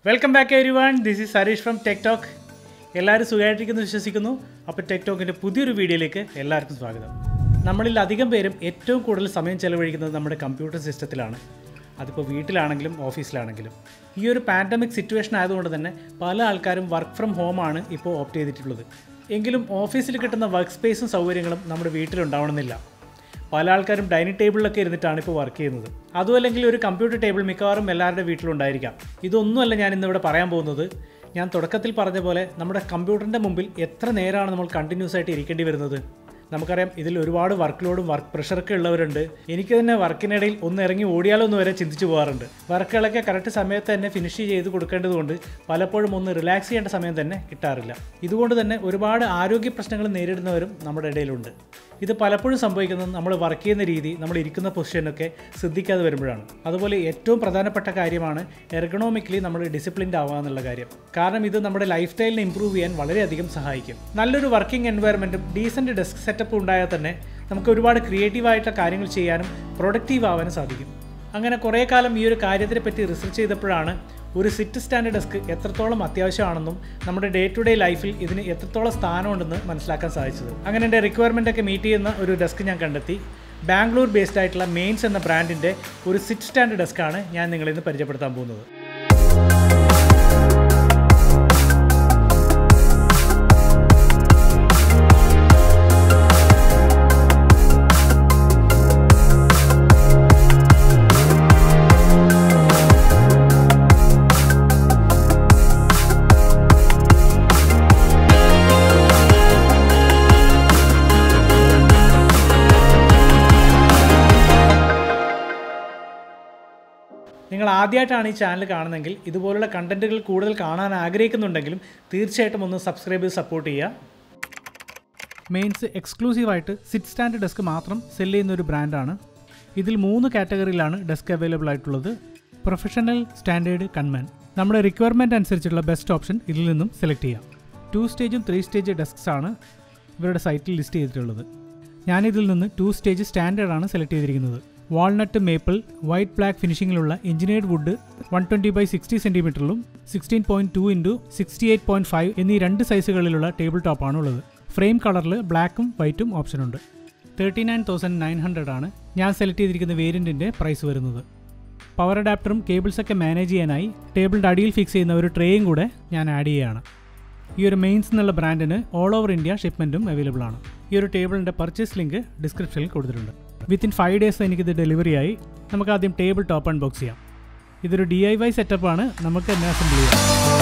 Welcome back everyone. This is Harish from Tech Talk. എല്ലാവരും സുഖമായിട്ടിരിക്കുന്നു വിശ്വസിക്കുന്നു. അപ്പോൾ ടെക് ടോക്കിൻ്റെ പുതിയൊരു വീഡിയോയിലേക്ക് എല്ലാവർക്കും സ്വാഗതം. നമ്മളിൽ അധികം പേരും ഏറ്റവും കൂടുതൽ സമയം ചെലവഴിക്കുന്നത് നമ്മുടെ കമ്പ്യൂട്ടർ സിസ്റ്റത്തിലാണ്. അതിപ്പോൾ വീട്ടിലാണെങ്കിലും ഓഫീസിലാണെങ്കിലും. ഈ ഒരു പാൻഡമിക് സിറ്റുവേഷൻ ആയതുകൊണ്ട് തന്നെ പല ആൾക്കാരും വർക്ക് ഫ്രം ഹോമാണ് ഇപ്പോൾ ഓപ്റ്റ് ചെയ്തിട്ടുള്ളത്. എങ്കിലും ഓഫീസിൽ കിട്ടുന്ന വർക്ക് സ്പേസും സൗകര്യങ്ങളും നമ്മുടെ വീട്ടിലുണ്ടാവണമെന്നില്ല. പല ആൾക്കാരും ഡൈനിങ് ടേബിളിലൊക്കെ ഇരുന്നിട്ടാണ് ഇപ്പോൾ വർക്ക് ചെയ്യുന്നത്. അതും അല്ലെങ്കിൽ ഒരു കമ്പ്യൂട്ടർ ടേബിൾ മിക്കവാറും എല്ലാവരുടെ വീട്ടിലുണ്ടായിരിക്കാം. ഇതൊന്നുമല്ല ഞാൻ ഇന്നിവിടെ പറയാൻ പോകുന്നത്. ഞാൻ തുടക്കത്തിൽ പറഞ്ഞ പോലെ നമ്മുടെ കമ്പ്യൂട്ടറിൻ്റെ മുമ്പിൽ എത്ര നേരമാണ് നമ്മൾ കണ്ടിന്യൂസ് ആയിട്ട് ഇരിക്കേണ്ടി വരുന്നത്. നമുക്കറിയാം, ഇതിൽ ഒരുപാട് വർക്ക് ലോഡും വർക്ക് പ്രഷറൊക്കെ ഉള്ളവരുണ്ട്. എനിക്ക് തന്നെ വർക്കിനിടയിൽ ഒന്ന് ഇറങ്ങി ഓടിയാലൊന്നും വരെ ചിന്തിച്ചു പോകാറുണ്ട്. വർക്കുകളൊക്കെ കറക്റ്റ് സമയത്ത് തന്നെ ഫിനിഷ് ചെയ്ത് കൊടുക്കേണ്ടതുകൊണ്ട് പലപ്പോഴും ഒന്ന് റിലാക്സ് ചെയ്യേണ്ട സമയം തന്നെ കിട്ടാറില്ല. ഇതുകൊണ്ട് തന്നെ ഒരുപാട് ആരോഗ്യ പ്രശ്നങ്ങൾ നേരിടുന്നവരും നമ്മുടെ ഇടയിലുണ്ട്. ഇത് പലപ്പോഴും സംഭവിക്കുന്നത് നമ്മൾ വർക്ക് ചെയ്യുന്ന രീതി, നമ്മൾ ഇരിക്കുന്ന പൊസിഷനൊക്കെ ശ്രദ്ധിക്കാതെ വരുമ്പോഴാണ്. അതുപോലെ ഏറ്റവും പ്രധാനപ്പെട്ട കാര്യമാണ് എർഗണോമിക്കലി നമ്മൾ ഡിസിപ്ലിൻഡ് ആവുക എന്നുള്ള കാര്യം. കാരണം ഇത് നമ്മുടെ ലൈഫ് സ്റ്റൈലിനെ ഇമ്പ്രൂവ് ചെയ്യാൻ വളരെയധികം സഹായിക്കും. നല്ലൊരു വർക്കിംഗ് എൻവയറമെൻറ്റും ഡീസൻറ്റ് ഡെസ്ക് സെറ്റപ്പ് ഉണ്ടായാൽ തന്നെ നമുക്ക് ഒരുപാട് ക്രിയേറ്റീവായിട്ടുള്ള കാര്യങ്ങൾ ചെയ്യാനും പ്രൊഡക്റ്റീവ് ആവാനും സാധിക്കും. അങ്ങനെ കുറേ കാലം ഈ ഒരു കാര്യത്തിനെ പറ്റി റിസർച്ച് ചെയ്തപ്പോഴാണ് ഒരു സിറ്റ് സ്റ്റാൻഡ് ഡെസ്ക് എത്രത്തോളം അത്യാവശ്യമാണെന്നും നമ്മുടെ ഡേ ടു ഡേ ലൈഫിൽ ഇതിന് എത്രത്തോളം സ്ഥാനമുണ്ടെന്ന് മനസ്സിലാക്കാൻ സാധിച്ചത്. അങ്ങനെ എൻ്റെ റിക്വയർമെൻറ്റൊക്കെ മീറ്റ് ചെയ്യുന്ന ഒരു ഡെസ്ക് ഞാൻ കണ്ടെത്തി. ബാംഗ്ലൂർ ബേസ്ഡ് ആയിട്ടുള്ള മെയിൻസ് എന്ന ബ്രാൻഡിൻ്റെ ഒരു സിറ്റ് സ്റ്റാൻഡ് ഡെസ്ക്കാണ് ഞാൻ നിങ്ങളിന്ന് പരിചയപ്പെടുത്താൻ പോകുന്നത്. നിങ്ങൾ ആദ്യമായിട്ടാണ് ഈ ചാനൽ കാണുന്നതെങ്കിൽ ഇതുപോലുള്ള കണ്ടൻറ്റുകൾ കൂടുതൽ കാണാൻ ആഗ്രഹിക്കുന്നുണ്ടെങ്കിലും തീർച്ചയായിട്ടും ഒന്ന് സബ്സ്ക്രൈബ് ചെയ്ത് സപ്പോർട്ട് ചെയ്യുക. മെയിൻസ് എക്സ്ക്ലൂസീവായിട്ട് സിറ്റ് സ്റ്റാൻഡ് ഡെസ്ക് മാത്രം സെല് ചെയ്യുന്ന ഒരു ബ്രാൻഡാണ്. ഇതിൽ 3 കാറ്റഗറിയിലാണ് ഡെസ്ക് അവൈലബിൾ ആയിട്ടുള്ളത്. Professional, standard, common. നമ്മുടെ റിക്വയർമെൻറ്റ് അനുസരിച്ചുള്ള ബെസ്റ്റ് ഓപ്ഷൻ ഇതിൽ നിന്നും സെലക്ട് ചെയ്യാം. 2 സ്റ്റേജും 3 സ്റ്റേജ് ഡെസ്ക്സ് ആണ് ഇവരുടെ സൈറ്റിൽ ലിസ്റ്റ് ചെയ്തിട്ടുള്ളത്. ഞാനിതിൽ നിന്ന് 2 സ്റ്റേജ് സ്റ്റാൻഡേർഡാണ് സെലക്ട് ചെയ്തിരിക്കുന്നത്. വാൾനട്ട്, മേപ്പിൾ, വൈറ്റ് ബ്ലാക്ക് ഫിനിഷിങ്ങിലുള്ള എഞ്ചിനീയർഡ് വുഡ് 120x60 സെൻറ്റിമീറ്ററിലും 16.2 x 68.5 എന്നീ 2 സൈസുകളിലുള്ള ടേബിൾ ടോപ്പാണ് ഉള്ളത്. ഫ്രെയിം കളറിൽ ബ്ലാക്കും വൈറ്റും ഓപ്ഷനുണ്ട്. 39,900 ആണ് ഞാൻ സെലക്ട് ചെയ്തിരിക്കുന്ന വേരിയൻറ്റിൻ്റെ പ്രൈസ് വരുന്നത്. പവർ അഡാപ്റ്ററും കേബിൾസൊക്കെ മാനേജ് ചെയ്യാനായി ടേബിളിൻ്റെ അടിയിൽ ഫിക്സ് ചെയ്യുന്ന ഒരു ട്രേയും കൂടെ ഞാൻ ആഡ് ചെയ്യുകയാണ്. ഈ ഒരു മെയിൻസ് എന്നുള്ള ബ്രാൻഡിന് ഓൾ ഓവർ ഇന്ത്യ ഷിപ്മെൻറ്റും അവൈലബിൾ ആണ്. ഈ ഒരു ടേബിളിൻ്റെ പർച്ചേസ് ലിങ്ക് ഡിസ്ക്രിപ്ഷനിൽ കൊടുത്തിട്ടുണ്ട്. വിത്തിൻ 5 days എനിക്കിത് ഡെലിവറി ആയി. നമുക്ക് ആദ്യം ടേബിൾ ടോപ്പ് അൺബോക്സ് ചെയ്യാം. ഇതൊരു DIY സെറ്റപ്പാണ്, നമുക്ക് തന്നെ അസംബിൾ ചെയ്യാം.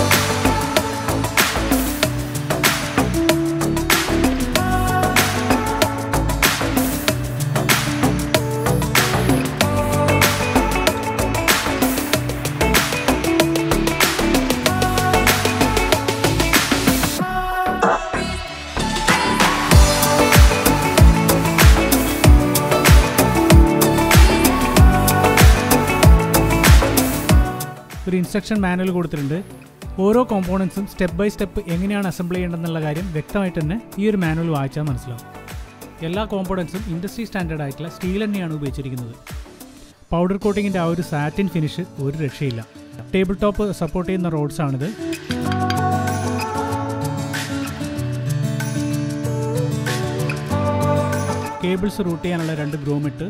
ഒരു ഇൻസ്ട്രക്ഷൻ മാനുവൽ കൊടുത്തിട്ടുണ്ട്. ഓരോ കോമ്പോണൻസും സ്റ്റെപ്പ് ബൈ സ്റ്റെപ്പ് എങ്ങനെയാണ് അസംബിൾ ചെയ്യേണ്ടതെന്നുള്ള കാര്യം വ്യക്തമായിട്ട് തന്നെ ഈ ഒരു മാനുവൽ വായിച്ചാൽ മനസ്സിലാവും. എല്ലാ കോമ്പോണൻസും ഇൻഡസ്ട്രി സ്റ്റാൻഡേർഡ് ആയിട്ടുള്ള സ്റ്റീൽ തന്നെയാണ് ഉപയോഗിച്ചിരിക്കുന്നത്. പൗഡർ കോട്ടിങ്ങിൻ്റെ ആ ഒരു സാറ്റിൻ ഫിനിഷ് ഒരു രക്ഷയില്ല. ടേബിൾ ടോപ്പ് സപ്പോർട്ട് ചെയ്യുന്ന റോഡ്സാണിത്. കേബിൾസ് റൂട്ട് ചെയ്യാനുള്ള 2 ഗ്രോമെറ്റ്,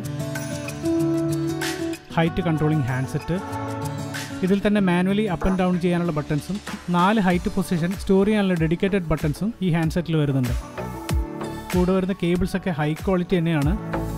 ഹൈറ്റ് കൺട്രോളിംഗ് ഹാൻഡ്സെറ്റ്, ഇതിൽ തന്നെ മാനുവലി അപ്പ് ആൻഡ് ഡൗൺ ചെയ്യാനുള്ള ബട്ടൺസും 4 ഹൈറ്റ് പൊസിഷൻ സ്റ്റോർ ചെയ്യാനുള്ള ഡെഡിക്കേറ്റഡ് ബട്ടൺസും ഈ ഹാൻഡ്സെറ്റിൽ വരുന്നുണ്ട്. കൂടെ വരുന്ന കേബിൾസൊക്കെ ഹൈ ക്വാളിറ്റി തന്നെയാണ്.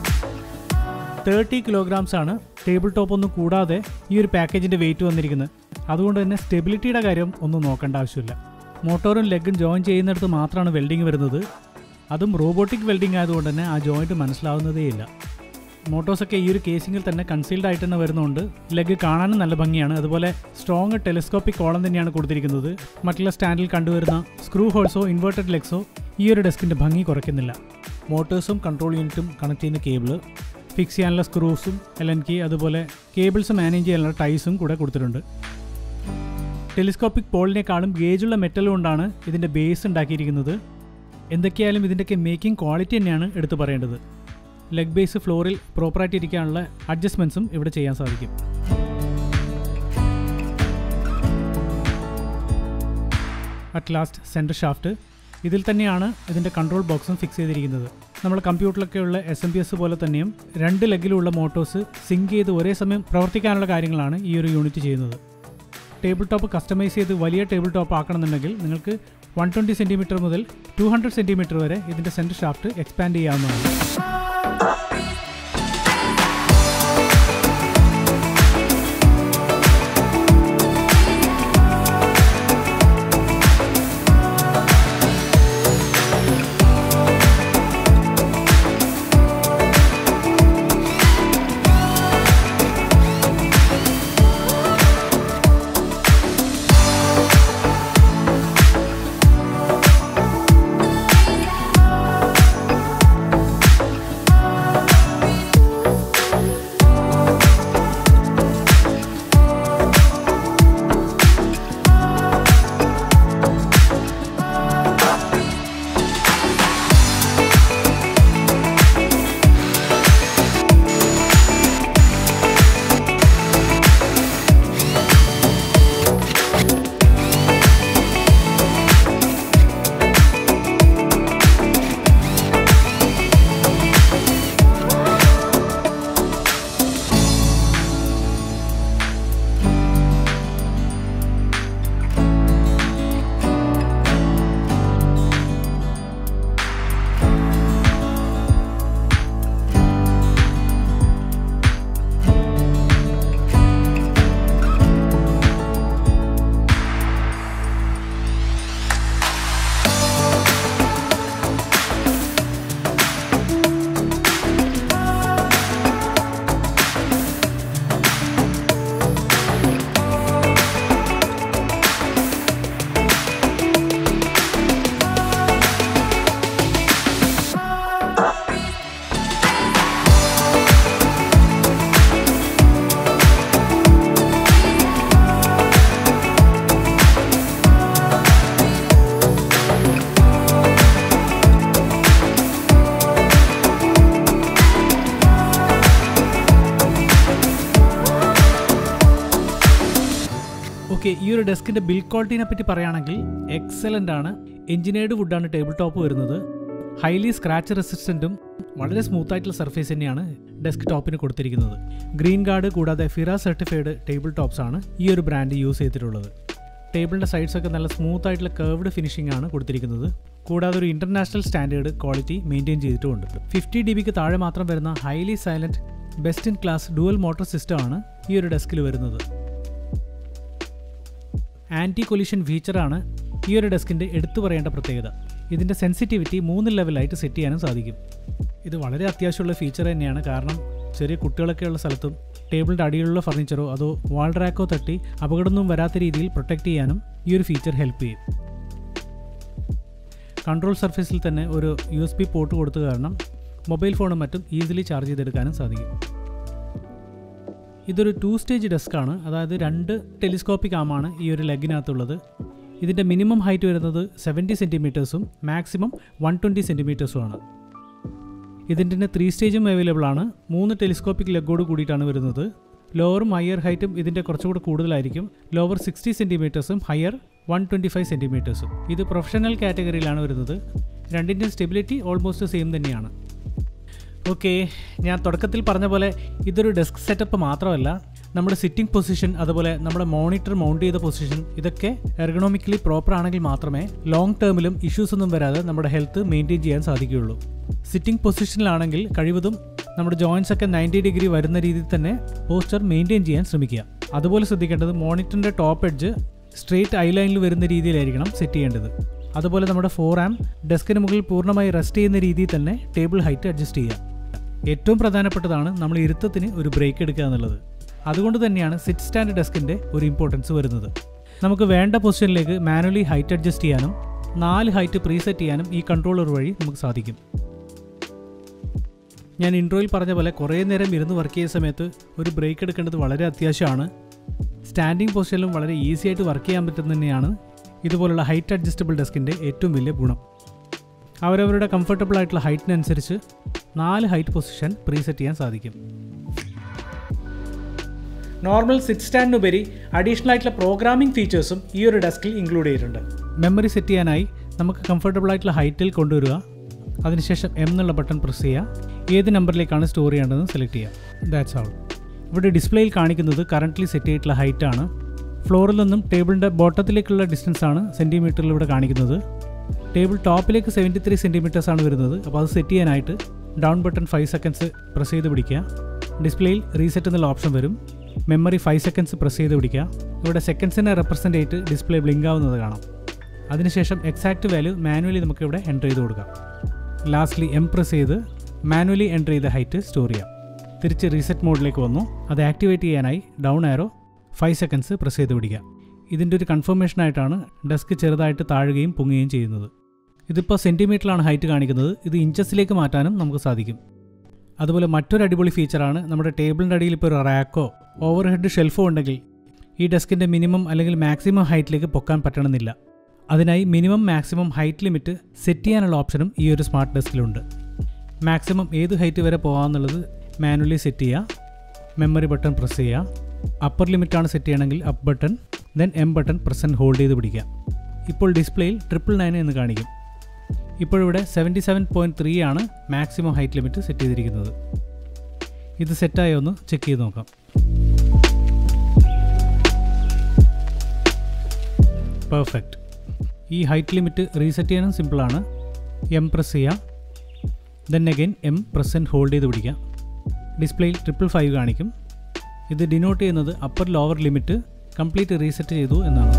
30 kilograms ആണ് ടേബിൾ ടോപ്പ് ഒന്നും കൂടാതെ ഈ ഒരു പാക്കേജിൻ്റെ വെയിറ്റ് വന്നിരിക്കുന്നത്. അതുകൊണ്ട് തന്നെ സ്റ്റെബിലിറ്റിയുടെ കാര്യം ഒന്നും നോക്കേണ്ട ആവശ്യമില്ല. മോട്ടോറും ലെഗും ജോയിൻ ചെയ്യുന്നിടത്ത് മാത്രമാണ് വെൽഡിങ് വരുന്നത്. അതും റോബോട്ടിക് വെൽഡിങ് ആയതുകൊണ്ട് തന്നെ ആ ജോയിൻറ്റ് മനസ്സിലാവുന്നതേയില്ല. മോട്ടോഴ്സൊക്കെ ഈ ഒരു കേസിങ്ങിൽ തന്നെ കൺസീൽഡ് ആയിട്ട് തന്നെ വരുന്നതുകൊണ്ട് ലെഗ് കാണാനും നല്ല ഭംഗിയാണ്. അതുപോലെ സ്ട്രോങ് ടെലിസ്കോപ്പിക് കോളം തന്നെയാണ് കൊടുത്തിരിക്കുന്നത്. മറ്റുള്ള സ്റ്റാൻഡിൽ കണ്ടുവരുന്ന സ്ക്രൂ ഹോൾസോ ഇൻവേർട്ടഡ് ലെഗ്സോ ഈ ഒരു ഡെസ്കിൻ്റെ ഭംഗി കുറയ്ക്കുന്നില്ല. മോട്ടോഴ്സും കൺട്രോൾ യൂണിറ്റും കണക്ട് ചെയ്യുന്ന കേബിള്, ഫിക്സ് ചെയ്യാനുള്ള സ്ക്രൂസും LN കീ, അതുപോലെ കേബിൾസ് മാനേജ് ചെയ്യാനുള്ള ടൈസും കൂടെ കൊടുത്തിട്ടുണ്ട്. ടെലിസ്കോപ്പിക് പോളിനേക്കാളും ഗേജുള്ള മെറ്റൽ കൊണ്ടാണ് ഇതിൻ്റെ ബേസ് ഉണ്ടാക്കിയിരിക്കുന്നത്. എന്തൊക്കെയായാലും ഇതിൻ്റെയൊക്കെ മേക്കിംഗ് ക്വാളിറ്റി തന്നെയാണ് എടുത്തു പറയേണ്ടത്. ലെഗ് ബേസ് ഫ്ലോറിൽ പ്രോപ്പറായിട്ട് ഇരിക്കാനുള്ള അഡ്ജസ്റ്റ്മെൻറ്റ്സും ഇവിടെ ചെയ്യാൻ സാധിക്കും. At last centre shaft. ഇതിൽ തന്നെയാണ് ഇതിൻ്റെ കൺട്രോൾ ബോക്സും ഫിക്സ് ചെയ്തിരിക്കുന്നത്. നമ്മുടെ കമ്പ്യൂട്ടറിലൊക്കെയുള്ള SMPS പോലെ തന്നെയും 2 ലെഗിലുള്ള മോട്ടോഴ്സ് സിങ്ക് ചെയ്ത് ഒരേ സമയം പ്രവർത്തിക്കാനുള്ള കാര്യങ്ങളാണ് ഈ ഒരു യൂണിറ്റ് ചെയ്യുന്നത്. ടേബിൾ ടോപ്പ് കസ്റ്റമൈസ് ചെയ്ത് വലിയ ടേബിൾ ടോപ്പ് ആക്കണമെന്നുണ്ടെങ്കിൽ നിങ്ങൾക്ക് 120 സെൻറ്റിമീറ്റർ മുതൽ 200 സെൻറ്റിമീറ്റർ വരെ ഇതിൻ്റെ സെൻറ്റർ ഷാഫ്റ്റ് എക്സ്പാൻഡ് ചെയ്യാവുന്നതാണ്. ഓക്കെ, ഈ ഒരു ഡെസ്കിൻ്റെ ബിൽഡ് ക്വാളിറ്റിനെ പറ്റി പറയുകയാണെങ്കിൽ എക്സലൻ്റ് ആണ്. എഞ്ചിനീയർഡ് വുഡാണ് ടേബിൾ ടോപ്പ് വരുന്നത്. ഹൈലി സ്ക്രാച്ച് റെസിസ്റ്റൻറ്റും വളരെ സ്മൂത്ത് ആയിട്ടുള്ള സർഫേസ് തന്നെയാണ് ഡെസ്ക് ടോപ്പിന് കൊടുത്തിരിക്കുന്നത്. ഗ്രീൻ ഗാർഡ് കൂടാതെ ഫിറ സർട്ടിഫൈഡ് ടേബിൾ ടോപ്സ് ആണ് ഈ ഒരു ബ്രാൻഡ് യൂസ് ചെയ്തിട്ടുള്ളത്. ടേബിളിൻ്റെ സൈഡ്സൊക്കെ നല്ല സ്മൂത്ത് ആയിട്ടുള്ള കർവ്ഡ് ഫിനിഷിംഗ് ആണ് കൊടുത്തിരിക്കുന്നത്. കൂടാതെ ഒരു ഇൻ്റർനാഷണൽ സ്റ്റാൻഡേർഡ് ക്വാളിറ്റി മെയിൻറ്റെയിൻ ചെയ്തിട്ടുമുണ്ട്. 50 dB താഴെ മാത്രം വരുന്ന highly silent best in class dual motor സിസ്റ്റമാണ് ഈ ഒരു ഡെസ്കിൽ വരുന്നത്. ആൻറ്റി കൊലിഷൻ ഫീച്ചറാണ് ഈ ഒരു ഡെസ്കിൻ്റെ എടുത്തു പറയേണ്ട പ്രത്യേകത. ഇതിൻ്റെ സെൻസിറ്റിവിറ്റി 3 ലെവലായിട്ട് സെറ്റ് ചെയ്യാനും സാധിക്കും. ഇത് വളരെ അത്യാവശ്യമുള്ള ഫീച്ചർ തന്നെയാണ്. കാരണം ചെറിയ കുട്ടികളൊക്കെ ഉള്ള സ്ഥലത്തും ടേബിളിൻ്റെ അടിയിലുള്ള ഫർണിച്ചറോ അതോ വാൾ റാക്കോ തട്ടി അപകടമൊന്നും വരാത്ത രീതിയിൽ പ്രൊട്ടക്റ്റ് ചെയ്യാനും ഈ ഒരു ഫീച്ചർ ഹെൽപ്പ് ചെയ്യും. കൺട്രോൾ സർഫേസിൽ തന്നെ ഒരു USB പോർട്ട് കൊടുത്തു കാരണം മൊബൈൽ ഫോണും മറ്റും ഈസിലി ചാർജ് ചെയ്തെടുക്കാനും സാധിക്കും. ഇതൊരു 2 സ്റ്റേജ് ഡെസ്ക്കാണ്. അതായത് 2 ടെലിസ്കോപ്പിക് ആമാണ് ഈ ഒരു ലെഗിനകത്തുള്ളത്. ഇതിൻ്റെ മിനിമം ഹൈറ്റ് വരുന്നത് 70 സെൻറ്റിമീറ്റേഴ്സും മാക്സിമം 120 സെൻറ്റിമീറ്റേഴ്സുമാണ്. ഇതിൻ്റെ 3 സ്റ്റേജും അവൈലബിൾ ആണ്. 3 ടെലിസ്കോപ്പിക് ലെഗോട് കൂടിയിട്ടാണ് വരുന്നത്. ലോവറും ഹയർ ഹൈറ്റും ഇതിൻ്റെ കുറച്ചുകൂടി കൂടുതലായിരിക്കും. ലോവർ 60 സെൻറ്റിമീറ്റേഴ്സും ഹയർ 125 സെൻറ്റിമീറ്റേഴ്സും. ഇത് പ്രൊഫഷണൽ കാറ്റഗറിയിലാണ് വരുന്നത്. രണ്ടിൻ്റെ സ്റ്റെബിലിറ്റി ഓൾമോസ്റ്റ് സെയിം തന്നെയാണ്. ഓക്കെ, ഞാൻ തുടക്കത്തിൽ പറഞ്ഞ പോലെ ഇതൊരു ഡെസ്ക് സെറ്റപ്പ് മാത്രമല്ല, നമ്മുടെ സിറ്റിംഗ് പൊസിഷൻ അതുപോലെ നമ്മുടെ മോണിറ്റർ മൗണ്ട് ചെയ്ത പൊസിഷൻ ഇതൊക്കെ എർഗണോമിക്കലി പ്രോപ്പർ ആണെങ്കിൽ മാത്രമേ ലോങ് ടേമിലും ഇഷ്യൂസ് ഒന്നും വരാതെ നമ്മുടെ ഹെൽത്ത് മെയിൻറ്റെയിൻ ചെയ്യാൻ സാധിക്കുകയുള്ളൂ. സിറ്റിംഗ് പൊസിഷനിലാണെങ്കിൽ കഴിവതും നമ്മുടെ ജോയിൻസ് ഒക്കെ 90 ഡിഗ്രി വരുന്ന രീതിയിൽ തന്നെ പോസ്ചർ മെയിൻറ്റെയിൻ ചെയ്യാൻ ശ്രമിക്കുക. അതുപോലെ ശ്രദ്ധിക്കേണ്ടത് മോണിറ്ററിൻ്റെ ടോപ്പ് എഡ്ജ് സ്ട്രെയിറ്റ് ഐ ലൈനിൽ വരുന്ന രീതിയിലായിരിക്കണം സെറ്റ് ചെയ്യേണ്ടത്. അതുപോലെ നമ്മുടെ ഫോർആം ഡെസ്കിന് മുകളിൽ പൂർണ്ണമായി റെസ്റ്റ് ചെയ്യുന്ന രീതിയിൽ തന്നെ ടേബിൾ ഹൈറ്റ് അഡ്ജസ്റ്റ് ചെയ്യുക. ഏറ്റവും പ്രധാനപ്പെട്ടതാണ് നമ്മൾ ഇരുത്തത്തിന് ഒരു ബ്രേക്ക് എടുക്കുക എന്നുള്ളത്. അതുകൊണ്ട് തന്നെയാണ് സിറ്റ് സ്റ്റാൻഡ് ഡെസ്കിൻ്റെ ഒരു ഇമ്പോർട്ടൻസ് വരുന്നത്. നമുക്ക് വേണ്ട പൊസിഷനിലേക്ക് മാനുവലി ഹൈറ്റ് അഡ്ജസ്റ്റ് ചെയ്യാനും 4 ഹൈറ്റ് പ്രീസെറ്റ് ചെയ്യാനും ഈ കൺട്രോളർ വഴി നമുക്ക് സാധിക്കും. ഞാൻ ഇൻട്രോയിൽ പറഞ്ഞ പോലെ കുറേ നേരം ഇരുന്ന് വർക്ക് ചെയ്യുന്ന സമയത്ത് ഒരു ബ്രേക്ക് എടുക്കേണ്ടത് വളരെ അത്യാവശ്യമാണ്. സ്റ്റാൻഡിങ് പൊസിഷനിലും വളരെ ഈസി ആയിട്ട് വർക്ക് ചെയ്യാൻ പറ്റുന്നത് തന്നെയാണ് ഇതുപോലുള്ള ഹൈറ്റ് അഡ്ജസ്റ്റബിൾ ഡെസ്കിൻ്റെ ഏറ്റവും വലിയ ഗുണം. അവരവരുടെ കംഫർട്ടബിൾ ആയിട്ടുള്ള ഹൈറ്റിനനുസരിച്ച് 4 ഹൈറ്റ് പൊസിഷൻ പ്രീസെറ്റ് ചെയ്യാൻ സാധിക്കും. നോർമൽ സിറ്റ് സ്റ്റാൻഡിനുപരി അഡീഷണൽ ആയിട്ടുള്ള പ്രോഗ്രാമിംഗ് ഫീച്ചേഴ്സും ഈ ഒരു ഡെസ്കിൽ ഇൻക്ലൂഡ് ചെയ്തിട്ടുണ്ട്. മെമ്മറി സെറ്റ് ചെയ്യാനായി നമുക്ക് കംഫർട്ടബിൾ ആയിട്ടുള്ള ഹൈറ്റിൽ കൊണ്ടുവരിക. അതിനുശേഷം എം എന്നുള്ള ബട്ടൺ പ്രസ് ചെയ്യുക. ഏത് നമ്പറിലേക്കാണ് സ്റ്റോർ ചെയ്യേണ്ടതെന്ന് സെലക്ട് ചെയ്യുക. That's all. ഇവിടെ ഡിസ്പ്ലേയിൽ കാണിക്കുന്നത് കറൻ്റ്ലി സെറ്റ് ചെയ്തിട്ടുള്ള ഹൈറ്റാണ്. ഫ്ലോറിൽ നിന്നും ടേബിളിൻ്റെ ബോട്ടത്തിലേക്കുള്ള ഡിസ്റ്റൻസ് ആണ് സെൻറ്റിമീറ്ററിൽ ഇവിടെ കാണിക്കുന്നത്. ടേബിൾ ടോപ്പിലേക്ക് 73 സെൻറ്റിമീറ്റേഴ്സ് ആണ് വരുന്നത്. അപ്പോൾ അത് സെറ്റ് ചെയ്യാനായിട്ട് ഡൗൺ ബട്ടൺ 5 സെക്കൻഡ്സ് പ്രസ് ചെയ്ത് പിടിക്കുക. ഡിസ്പ്ലേയിൽ റീസെറ്റ് എന്നുള്ള ഓപ്ഷൻ വരും. മെമ്മറി 5 സെക്കൻഡ്സ് പ്രസ് ചെയ്ത് പിടിക്കുക. ഇവിടെ സെക്കൻഡ്സിനെ റെപ്രസെൻ്റ് ചെയ്തിട്ട് ഡിസ്പ്ലേ ബ്ലിങ്ക് ആവുന്നത് കാണാം. അതിനുശേഷം എക്സാക്റ്റ് വാല്യൂ മാനുവലി നമുക്കിവിടെ എൻ്റർ ചെയ്ത് കൊടുക്കാം. ലാസ്റ്റ്ലി എം പ്രസ് ചെയ്ത് മാനുവലി എൻ്റർ ചെയ്ത ഹൈറ്റ് സ്റ്റോർ ചെയ്യാം. തിരിച്ച് റീസെറ്റ് മോഡിലേക്ക് വന്നു. അത് ആക്ടിവേറ്റ് ചെയ്യാനായി ഡൗൺ ആരോ 5 സെക്കൻഡ്സ് പ്രസ് ചെയ്ത് പിടിക്കുക. ഇതിൻ്റെ ഒരു കൺഫർമേഷനായിട്ടാണ് ഡെസ്ക് ചെറുതായിട്ട് താഴുകയും പൊങ്ങുകയും ചെയ്യുന്നത്. ഇതിപ്പോൾ സെൻറ്റിമീറ്ററിലാണ് ഹൈറ്റ് കാണിക്കുന്നത്. ഇത് ഇഞ്ചസിലേക്ക് മാറ്റാനും നമുക്ക് സാധിക്കും. അതുപോലെ മറ്റൊരു അടിപൊളി ഫീച്ചറാണ് നമ്മുടെ ടേബിളിൻ്റെ അടിയിൽ ഇപ്പോൾ ഒരു റാക്കോ ഓവർ ഹെഡ് ഷെൽഫോ ഉണ്ടെങ്കിൽ ഈ ഡെസ്കിൻ്റെ മിനിമം അല്ലെങ്കിൽ മാക്സിമം ഹൈറ്റിലേക്ക് പൊക്കാൻ പറ്റണമെന്നില്ല. അതിനായി minimum maximum height limit set ചെയ്യാനുള്ള ഓപ്ഷനും ഈ ഒരു സ്മാർട്ട് ഡെസ്കിലുണ്ട്. മാക്സിമം ഏത് ഹൈറ്റ് വരെ പോകാമെന്നുള്ളത് മാനുവലി സെറ്റ് ചെയ്യുക. മെമ്മറി ബട്ടൺ പ്രസ് ചെയ്യുക. അപ്പർ ലിമിറ്റാണ് സെറ്റ് ചെയ്യണമെങ്കിൽ up button, then M button press and hold ചെയ്ത് പിടിക്കുക. ഇപ്പോൾ ഡിസ്പ്ലേയിൽ 999 എന്ന് കാണിക്കും. ഇപ്പോഴിവിടെ 77.3 ആണ് മാക്സിമം ഹൈറ്റ് ലിമിറ്റ് സെറ്റ് ചെയ്തിരിക്കുന്നത്. ഇത് സെറ്റായോ ഒന്ന് ചെക്ക് ചെയ്ത് നോക്കാം. പെർഫെക്റ്റ്. ഈ ഹൈറ്റ് ലിമിറ്റ് റീസെറ്റ് ചെയ്യാനും സിമ്പിളാണ്. എം പ്രസ് ചെയ്യുക, then again M press and hold ചെയ്ത് പിടിക്കുക. ഡിസ്പ്ലേയിൽ 555 കാണിക്കും. ഇത് ഡിനോട്ട് ചെയ്യുന്നത് upper lower limit complete reset ചെയ്തു എന്നാണ്.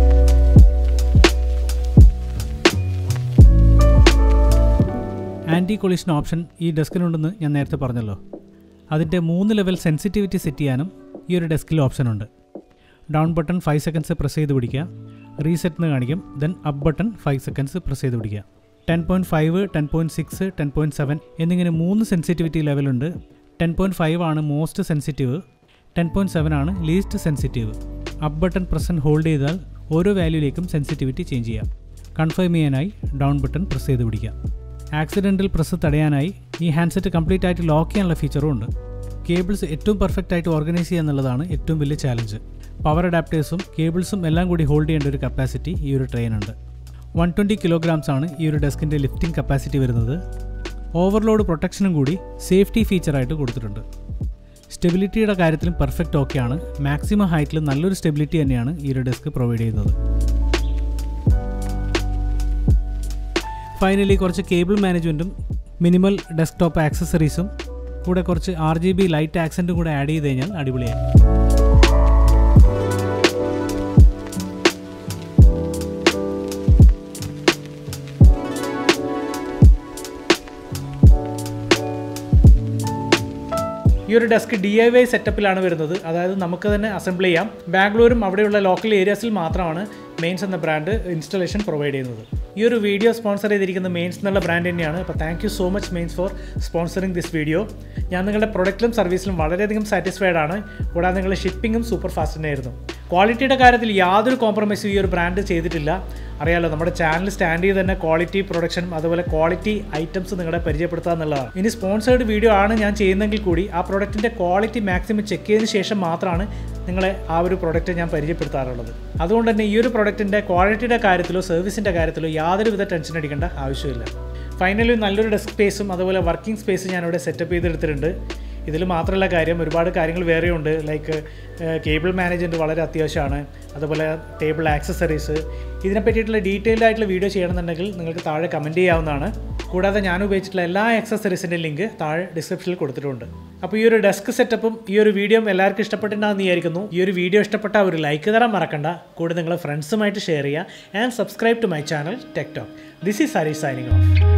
ആൻറ്റി കൊളിഷൻ ഓപ്ഷൻ ഈ ഡെസ്കിനുണ്ടെന്ന് ഞാൻ നേരത്തെ പറഞ്ഞല്ലോ. അതിൻ്റെ 3 ലെവൽ സെൻസിറ്റിവിറ്റി സെറ്റ് ചെയ്യാനും ഈ ഒരു ഡെസ്കിൽ ഓപ്ഷനുണ്ട്. ഡൗൺ ബട്ടൺ 5 സെക്കൻഡ്സ് പ്രസ് ചെയ്ത് പിടിക്കുക. റീസെറ്റ് എന്ന് കാണിക്കും. Then up button 5 seconds press ചെയ്ത് പിടിക്കുക. 10.5, 10.6, 10.7 എന്നിങ്ങനെ 3 സെൻസിറ്റിവിറ്റി ലെവലുണ്ട്. 10.5 ആണ് മോസ്റ്റ് സെൻസിറ്റീവ്, 10.7 ആണ് least sensitive. Up button press and hold ചെയ്താൽ ഓരോ വാല്യൂയിലേക്കും സെൻസിറ്റിവിറ്റി ചേഞ്ച് ചെയ്യാം. കൺഫേം ചെയ്യാനായി ഡൗൺ ബട്ടൺ പ്രസ് ചെയ്ത് പിടിക്കുക. ആക്സിഡൻ്റൽ പ്രസ് തടയാനായി ഈ ഹാൻഡ്സെറ്റ് കംപ്ലീറ്റ് ആയിട്ട് ലോക്ക് ചെയ്യാനുള്ള ഫീച്ചറും ഉണ്ട്. കേബിൾസ് ഏറ്റവും പെർഫെക്റ്റ് ആയിട്ട് ഓർഗനൈസ് ചെയ്യുക എന്നുള്ളതാണ് ഏറ്റവും വലിയ ചാലഞ്ച്. പവർ അഡാപ്റ്റേഴ്സും കേബിൾസും എല്ലാം കൂടി ഹോൾഡ് ചെയ്യേണ്ട ഒരു കപ്പാസിറ്റി ഈ ഒരു ട്രെയിനുണ്ട്. 120 kilograms ആണ് ഈ ഒരു ഡെസ്കിൻ്റെ ലിഫ്റ്റിംഗ് കപ്പാസിറ്റി വരുന്നത്. ഓവർലോഡ് പ്രൊട്ടക്ഷനും കൂടി സേഫ്റ്റി ഫീച്ചറായിട്ട് കൊടുത്തിട്ടുണ്ട്. സ്റ്റെബിലിറ്റിയുടെ കാര്യത്തിലും പെർഫെക്റ്റ് ഓക്കെയാണ്. മാക്സിമം ഹൈറ്റിൽ നല്ലൊരു സ്റ്റെബിലിറ്റി തന്നെയാണ് ഈ ഒരു ഡെസ്ക് പ്രൊവൈഡ് ചെയ്യുന്നത്. ഫൈനലി കുറച്ച് കേബിൾ മാനേജ്മെൻറ്റും മിനിമൽ ഡെസ്ക്ടോപ്പ് ആക്സസറീസും കൂടെ കുറച്ച് RGB ലൈറ്റ് ആക്സൻറ്റും കൂടെ ആഡ് ചെയ്ത് കഴിഞ്ഞാൽ അടിപൊളിയായി. ഈ ഒരു ഡെസ്ക് DIY സെറ്റപ്പിലാണ് വരുന്നത്. അതായത് നമുക്ക് തന്നെ അസംബിൾ ചെയ്യാം. ബാംഗ്ലൂരും അവിടെയുള്ള ലോക്കൽ ഏരിയാസിൽ മാത്രമാണ് മെയിൻസ് എന്ന ബ്രാൻഡ് ഇൻസ്റ്റലേഷൻ പ്രൊവൈഡ് ചെയ്യുന്നത്. ഈ ഒരു വീഡിയോ സ്പോൺസർ ചെയ്തിരിക്കുന്ന മെയിൻസ് എന്നുള്ള ബ്രാൻഡ് തന്നെയാണ്. അപ്പോൾ thank you so much Mains for sponsoring this video. ഞാൻ നിങ്ങളുടെ പ്രൊഡക്റ്റിലും സർവീസിലും വളരെയധികം സാറ്റിസ്ഫൈഡ് ആണ്. കൂടാതെ നിങ്ങളുടെ ഷിപ്പിങ്ങും സൂപ്പർ ഫാസ്റ്റ് തന്നെയായിരുന്നു. ക്വാളിറ്റിയുടെ കാര്യത്തിൽ യാതൊരു കോംപ്രമൈസും ഈ ഒരു ബ്രാൻഡ് ചെയ്തിട്ടില്ല. അറിയാലോ, നമ്മുടെ ചാനൽ സ്റ്റാൻഡ് ചെയ്ത് തന്നെ ക്വാളിറ്റി പ്രൊഡക്ഷനും അതുപോലെ ക്വാളിറ്റി ഐറ്റംസ് നിങ്ങളെ പരിചയപ്പെടുത്തുക എന്നുള്ളതാണ്. ഇനി സ്പോൺസേർഡ് വീഡിയോ ആണ് ഞാൻ ചെയ്യുന്നതെങ്കിൽ കൂടി ആ പ്രൊഡക്റ്റിൻ്റെ ക്വാളിറ്റി മാക്സിമം ചെക്ക് ചെയ്തതിന് ശേഷം മാത്രമാണ് നിങ്ങളെ ആ ഒരു പ്രൊഡക്റ്റ് ഞാൻ പരിചയപ്പെടുത്താറുള്ളത്. അതുകൊണ്ട് തന്നെ ഈ ഒരു പ്രൊഡക്റ്റിൻ്റെ ക്വാളിറ്റിയുടെ കാര്യത്തിലോ സർവീസിൻ്റെ കാര്യത്തിലോ യാതൊരുവിധ ടെൻഷൻ അടിക്കേണ്ട ആവശ്യമില്ല. ഫൈനലി നല്ലൊരു ഡെസ്ക് സ്പേസും അതുപോലെ വർക്കിംഗ് സ്പേസും ഞാനിവിടെ സെറ്റപ്പ് ചെയ്തെടുത്തിട്ടുണ്ട്. ഇതിൽ മാത്രമല്ല കാര്യം, ഒരുപാട് കാര്യങ്ങൾ വേറെയുണ്ട്. ലൈക്ക് കേബിൾ മാനേജ്മെൻറ്റ് വളരെ അത്യാവശ്യമാണ്. അതുപോലെ ടേബിൾ ആക്സസറീസ്, ഇതിനെ പറ്റിയിട്ടുള്ള ഡീറ്റെയിൽഡ് ആയിട്ടുള്ള വീഡിയോ ചെയ്യണമെന്നുണ്ടെങ്കിൽ നിങ്ങൾക്ക് താഴെ കമൻറ്റ് ചെയ്യാവുന്നതാണ്. കൂടാതെ ഞാൻ ഉപയോഗിച്ചിട്ടുള്ള എല്ലാ ആക്സസറീസിൻ്റെ ലിങ്ക് താഴെ ഡിസ്ക്രിപ്ഷനിൽ കൊടുത്തിട്ടുണ്ട്. അപ്പോൾ ഈ ഒരു ഡെസ്ക് സെറ്റപ്പും ഈ ഒരു വീഡിയോയും എല്ലാവർക്കും ഇഷ്ടപ്പെട്ടിട്ടുണ്ടാകുമെന്ന് വിചാരിക്കുന്നു. ഈ ഒരു വീഡിയോ ഇഷ്ടപ്പെട്ട ഒരു ലൈക്ക് തരാൻ മറക്കണ്ട. കൂടെ നിങ്ങളെ ഫ്രണ്ട്സുമായിട്ട് ഷെയർ ചെയ്യുക. And subscribe to my channel tech talk. This is Harish signing of.